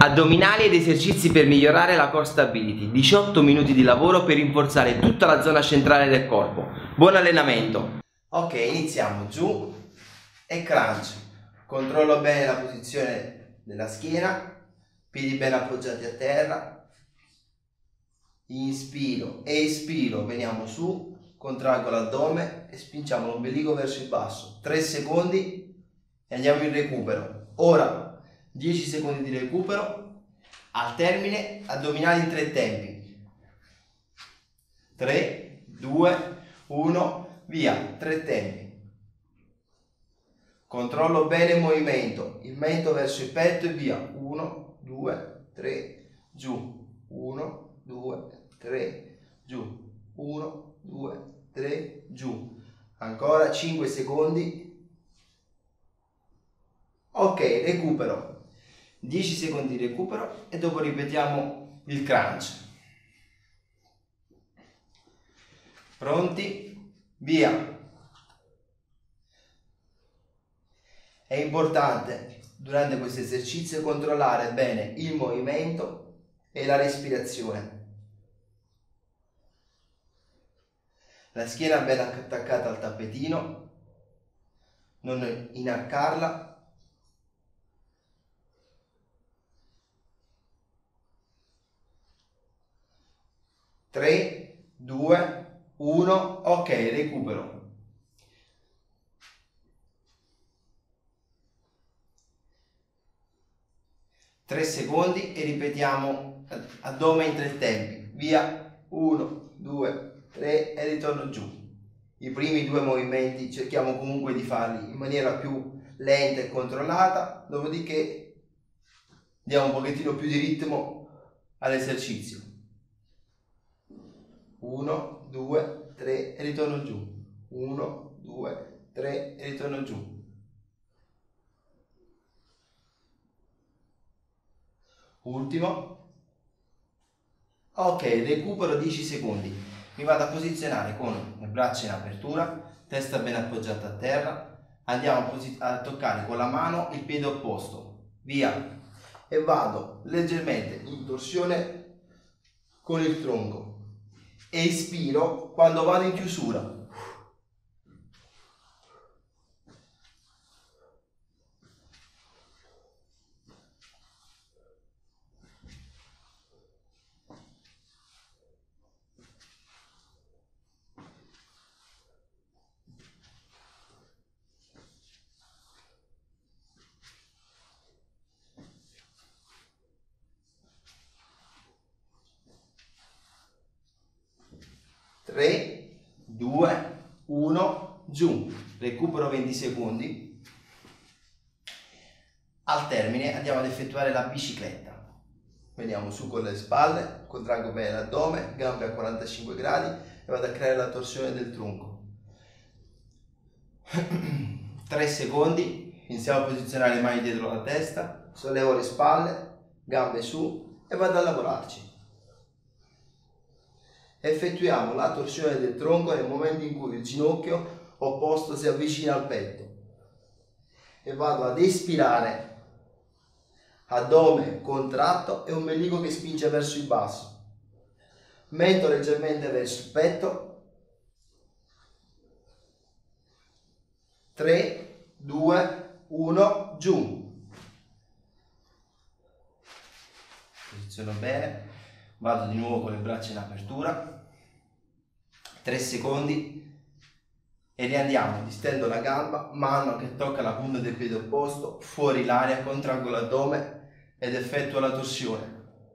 Addominali ed esercizi per migliorare la core stability. 18 minuti di lavoro per rinforzare tutta la zona centrale del corpo. Buon allenamento! Ok, iniziamo. Giù e crunch. Controllo bene la posizione della schiena, piedi ben appoggiati a terra. Inspiro e espiro, veniamo su, contraggo l'addome e spingiamo l'ombelico verso il basso. 3 secondi e andiamo in recupero. Ora 10 secondi di recupero, al termine addominali in 3 tempi. 3, 2, 1, via, 3 tempi. Controllo bene il mento verso il petto e via. 1, 2, 3, giù. 1, 2, 3, giù. 1, 2, 3, giù. Ancora 5 secondi. Ok, recupero. 10 secondi di recupero e dopo ripetiamo il crunch. Pronti? Via! È importante durante questo esercizio controllare bene il movimento e la respirazione. La schiena ben attaccata al tappetino, non inarcarla. 3, 2, 1, ok, recupero. Tre secondi e ripetiamo addome in 3 tempi. Via, 1, 2, 3 e ritorno giù. I primi 2 movimenti cerchiamo comunque di farli in maniera più lenta e controllata, dopodiché diamo un pochettino più di ritmo all'esercizio. 1, 2, 3 e ritorno giù. 1, 2, 3 e ritorno giù. Ultimo. Ok, recupero 10 secondi. Mi vado a posizionare con le braccia in apertura, testa ben appoggiata a terra. Andiamo a toccare con la mano il piede opposto. Via. E vado leggermente in torsione con il tronco. Espiro quando vado in chiusura. Tre, 2, 1, giù. Recupero 20 secondi. Al termine andiamo ad effettuare la bicicletta. Veniamo su con le spalle, contraggo bene l'addome, gambe a 45 gradi e vado a creare la torsione del tronco. 3 secondi, iniziamo a posizionare le mani dietro la testa, sollevo le spalle, gambe su e vado a lavorarci. Effettuiamo la torsione del tronco nel momento in cui il ginocchio opposto si avvicina al petto e vado ad espirare, addome contratto e ombelico che spinge verso il basso, mento leggermente verso il petto. 3, 2, 1, giù. Posiziono bene, vado di nuovo con le braccia in apertura. 3 secondi e riandiamo, distendo la gamba, mano che tocca la punta del piede opposto, fuori l'aria, contraggo l'addome ed effettuo la torsione.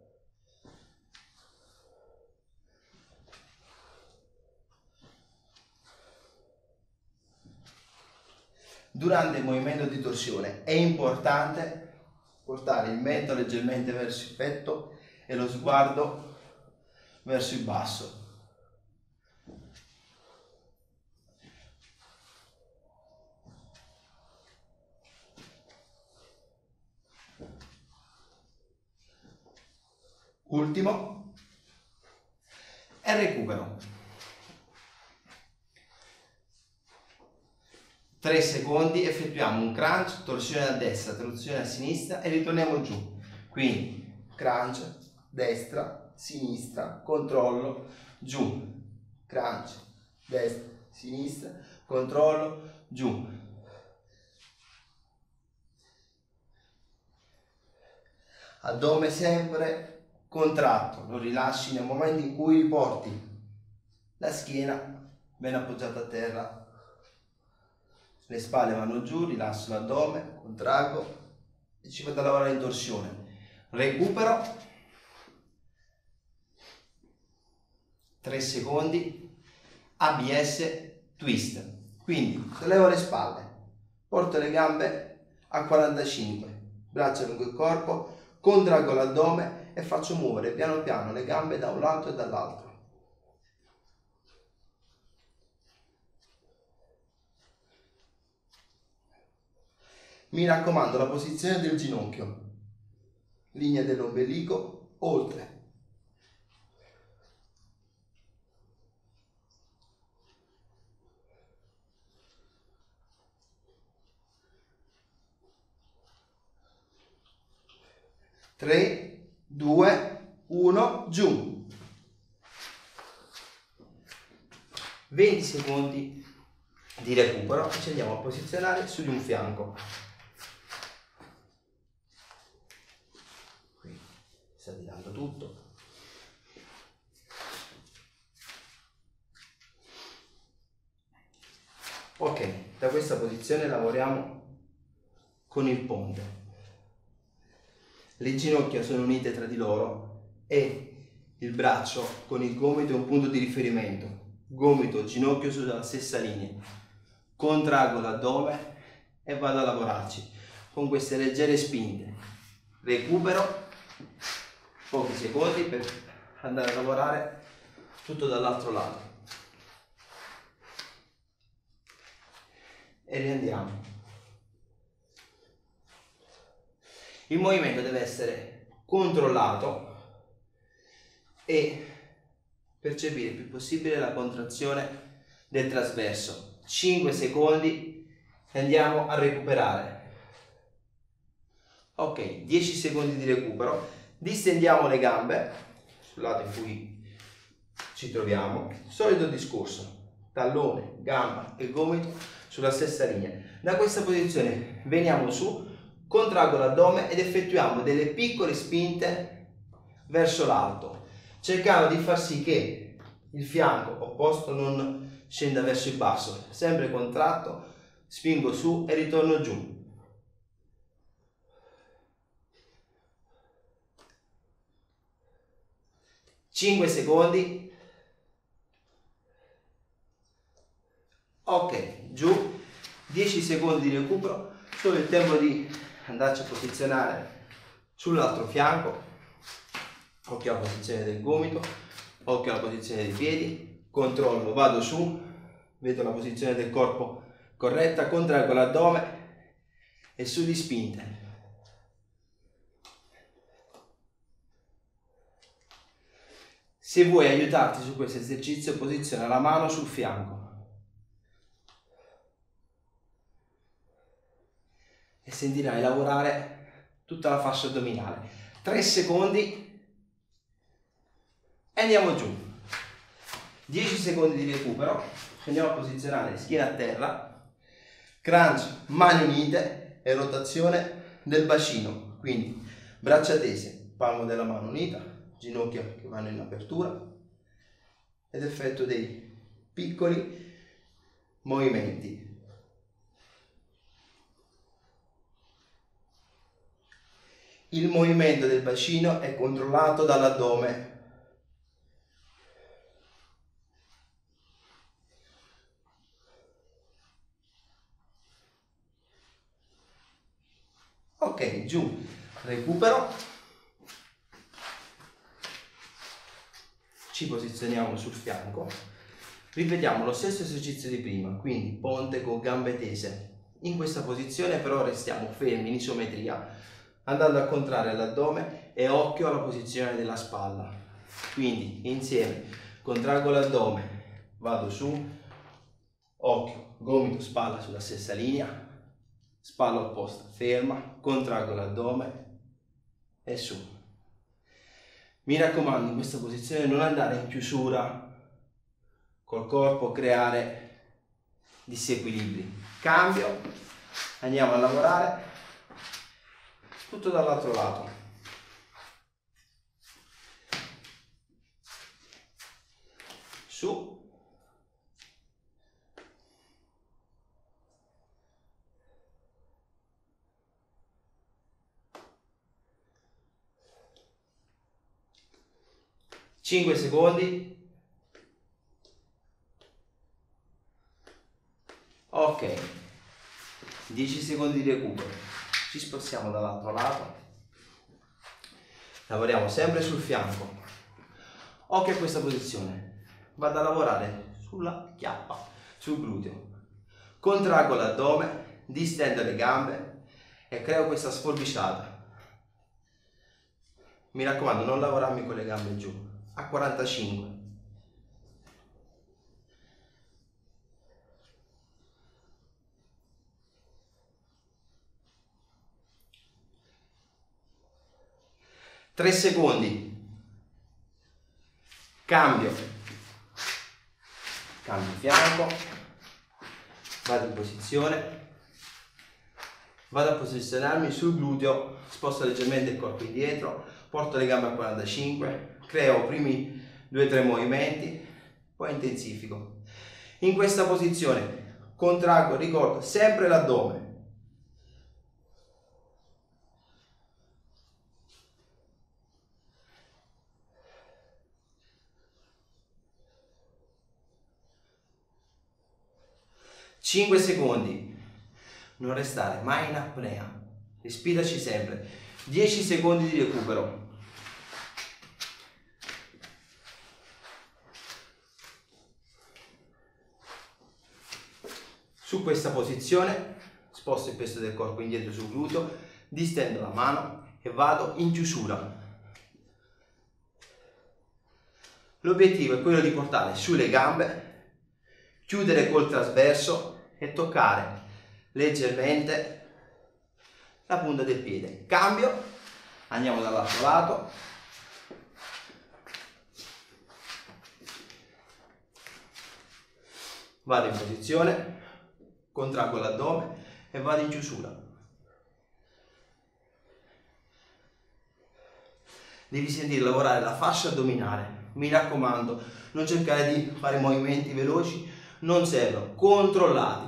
Durante il movimento di torsione è importante portare il mento leggermente verso il petto e lo sguardo verso il basso. Ultimo e recupero. 3 secondi, effettuiamo un crunch, torsione a destra, torsione a sinistra e ritorniamo giù. Quindi crunch, destra, sinistra, controllo, giù, crunch, destra, sinistra, controllo, giù. Addome sempre contratto, lo rilasci nel momento in cui riporti la schiena ben appoggiata a terra, le spalle vanno giù, rilasso l'addome, contraggo e ci vado a lavorare in torsione. Recupero 3 secondi, ABS twist. Quindi sollevo le spalle, porto le gambe a 45, braccia lungo il corpo, contraggo l'addome e faccio muovere piano piano le gambe da un lato e dall'altro. Mi raccomando, la posizione del ginocchio, linea dell'ombelico, oltre. Tre, 2, 1, giù. 20 secondi di recupero e ci andiamo a posizionare su di un fianco. Qui sta tirando tutto. Ok, da questa posizione lavoriamo con il ponte. Le ginocchia sono unite tra di loro e il braccio con il gomito è un punto di riferimento. Gomito, ginocchio sulla stessa linea. Contraggo l'addome e vado a lavorarci con queste leggere spinte. Recupero pochi secondi per andare a lavorare tutto dall'altro lato. E riandiamo. Il movimento deve essere controllato e percepire il più possibile la contrazione del trasverso. 5 secondi e andiamo a recuperare. Ok, 10 secondi di recupero. Distendiamo le gambe sul lato in cui ci troviamo. Solito discorso, tallone, gamba e gomito sulla stessa linea. Da questa posizione veniamo su, contraggo l'addome ed effettuiamo delle piccole spinte verso l'alto, cercando di far sì che il fianco opposto non scenda verso il basso, sempre contratto, spingo su e ritorno giù. Cinque secondi. Ok, giù. 10 secondi di recupero, solo il tempo di andarci a posizionare sull'altro fianco. Occhio alla posizione del gomito, occhio alla posizione dei piedi, controllo, vado su, vedo la posizione del corpo corretta, contraggo l'addome e su di spinte. Se vuoi aiutarti su questo esercizio, posiziona la mano sul fianco e sentirai lavorare tutta la fascia addominale. 3 secondi e andiamo giù. 10 secondi di recupero, andiamo a posizionare schiena a terra, crunch, mani unite e rotazione del bacino, quindi braccia tese, palmo della mano unita, ginocchia che vanno in apertura ed effetto dei piccoli movimenti. Il movimento del bacino è controllato dall'addome. Ok, giù, recupero, ci posizioniamo sul fianco, ripetiamo lo stesso esercizio di prima, quindi ponte con gambe tese. In questa posizione però restiamo fermi in isometria, andando a contrarre l'addome e occhio alla posizione della spalla. Quindi insieme contraggo l'addome, vado su, occhio, gomito, spalla sulla stessa linea, spalla opposta, ferma, contraggo l'addome e su. Mi raccomando, in questa posizione non andare in chiusura col corpo, creare disequilibri. Cambio, andiamo a lavorare tutto dall'altro lato. Su. Cinque secondi. Ok, 10 secondi di recupero. Ci spostiamo dall'altro lato. Lavoriamo sempre sul fianco. Occhio a questa posizione. Vado a lavorare sulla chiappa, sul gluteo. Contraggo l'addome, distendo le gambe e creo questa sforbiciata. Mi raccomando, non lavorarmi con le gambe giù. A 45. Tre secondi. Cambio fianco, vado in posizione, vado a posizionarmi sul gluteo, sposto leggermente il corpo indietro, porto le gambe a 45, creo primi 2-3 movimenti, poi intensifico. In questa posizione contraggo, ricordo, sempre l'addome. Cinque secondi. Non restare mai in apnea, respiraci sempre. 10 secondi di recupero. Su questa posizione sposto il peso del corpo indietro sul gluteo, distendo la mano e vado in chiusura. L'obiettivo è quello di portare sulle gambe, chiudere col trasverso e toccare leggermente la punta del piede. Cambio, andiamo dall'altro lato. Vado in posizione, contraggo l'addome e vado in chiusura. Devi sentire lavorare la fascia addominale. Mi raccomando, non cercare di fare movimenti veloci, non servono, controllati.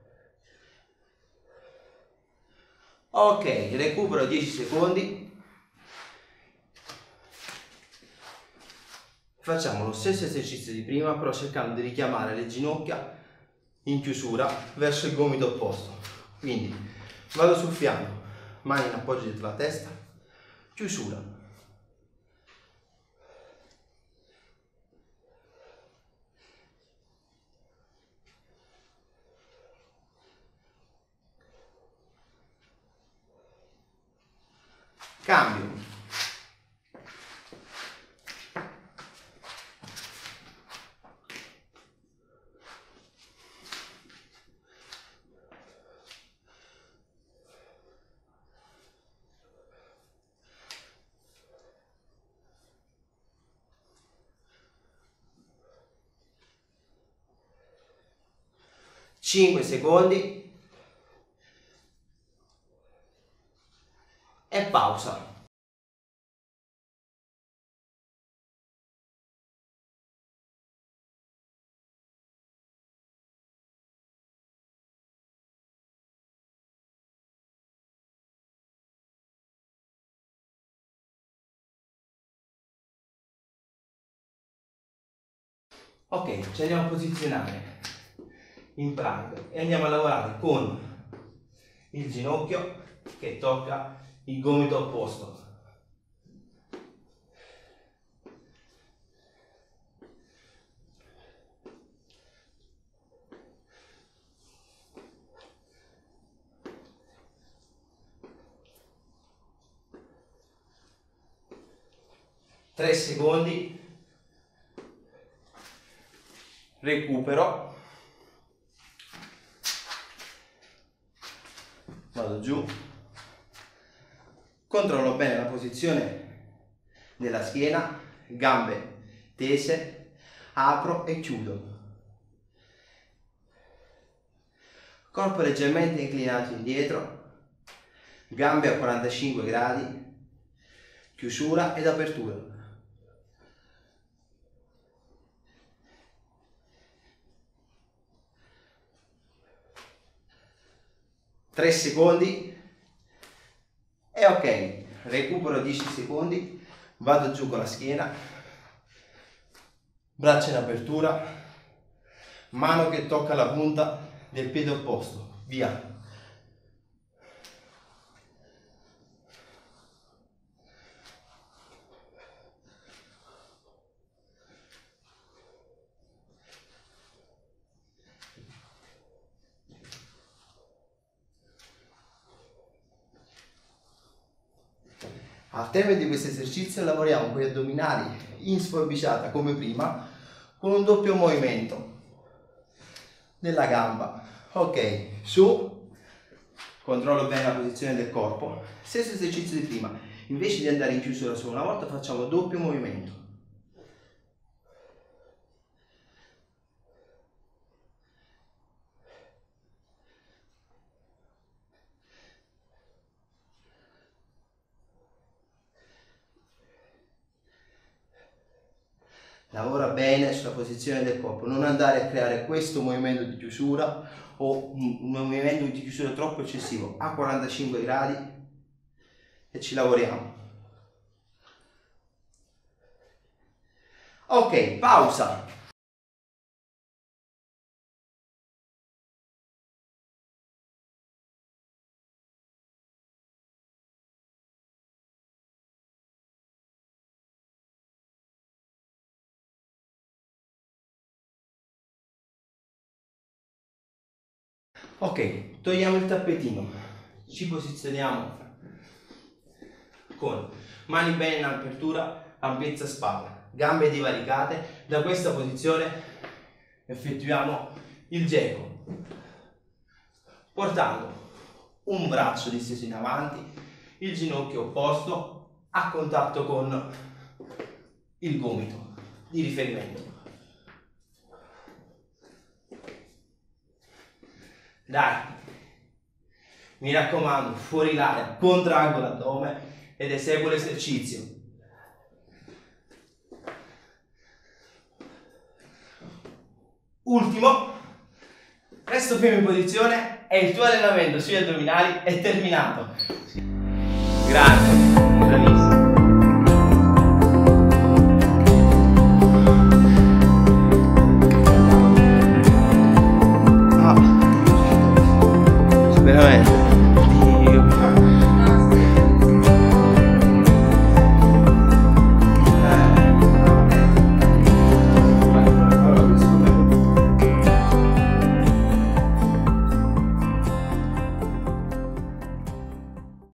Ok, recupero 10 secondi. Facciamo lo stesso esercizio di prima, però cercando di richiamare le ginocchia in chiusura verso il gomito opposto. Quindi vado sul fianco, mani in appoggio dietro la testa, chiusura. Cambio. Cinque secondi e pausa. Ok, ci andiamo a posizionare in plank e andiamo a lavorare con il ginocchio che tocca il gomito opposto. Tre secondi. Recupero, vado giù, controllo bene la posizione della schiena, gambe tese, apro e chiudo. Corpo leggermente inclinato indietro, gambe a 45 gradi, chiusura ed apertura. Tre secondi e ok, recupero 10 secondi, vado giù con la schiena, braccia in apertura, mano che tocca la punta del piede opposto, via. Al termine di questo esercizio lavoriamo con gli addominali in sforbiciata come prima, con un doppio movimento della gamba. Ok, su, controllo bene la posizione del corpo, stesso esercizio di prima, invece di andare in chiusura solo una volta facciamo doppio movimento. Lavora bene sulla posizione del corpo, non andare a creare questo movimento di chiusura o un movimento di chiusura troppo eccessivo, a 45 gradi e ci lavoriamo. Ok, pausa. Ok, togliamo il tappetino, ci posizioniamo con mani bene in apertura, ampiezza spalla, gambe divaricate. Da questa posizione effettuiamo il geco, portando un braccio disteso in avanti, il ginocchio opposto a contatto con il gomito di riferimento. Dai, mi raccomando, fuori l'aria, contraggo l'addome ed eseguo l'esercizio. Ultimo, resto fermo in posizione e il tuo allenamento sugli addominali è terminato. Grazie.